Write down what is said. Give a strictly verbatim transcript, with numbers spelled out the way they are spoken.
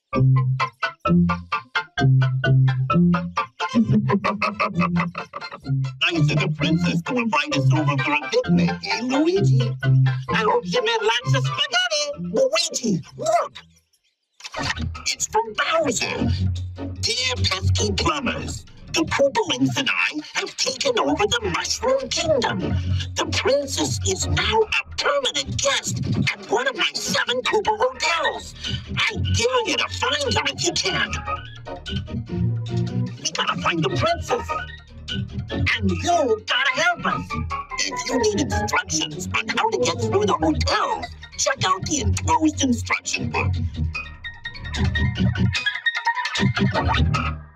Nice of the princess to invite us over for a picnic, eh, Luigi? I hope you made lots of spaghetti. Luigi, look! It's from Bowser. Dear pesky plumbers, the Koopalings and I have taken over the Mushroom Kingdom. The princess is now a permanent guest at one of my seven Koopa hotels. I dare you to find her if you can. We gotta find the princess. And you gotta help us. If you need instructions on how to get through the hotel, check out the enclosed instruction book.